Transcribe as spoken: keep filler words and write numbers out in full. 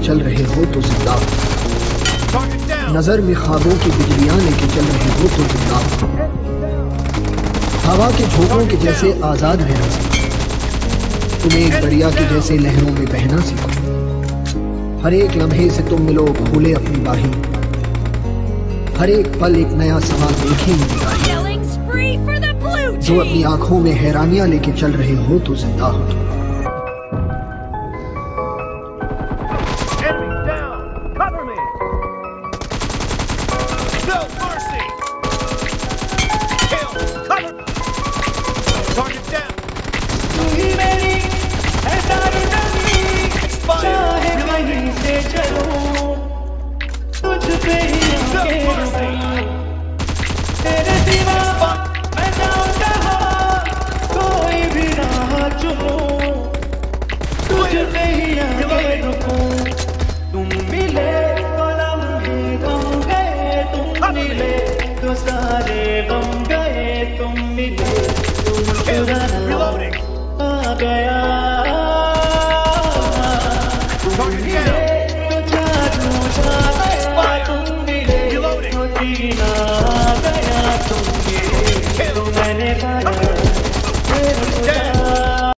चल रहे हो तो जिंदा हो। नजर में ख्वाबों की बिजलियां लेके चल रहे हो तो जिंदा हो। हवा के झोंकों के जैसे आजाद रहना सीखो। तुम एक दरिया के जैसे लहरों में बहना सीखो। हर एक लम्हे से तुम मिलो, खोले अपनी बाही। हर एक पल एक नया समा देखे निगाहें। जो अपनी आंखों में हैरानियां लेके चल रहे हो तो जिंदा हो तुम। Reloading.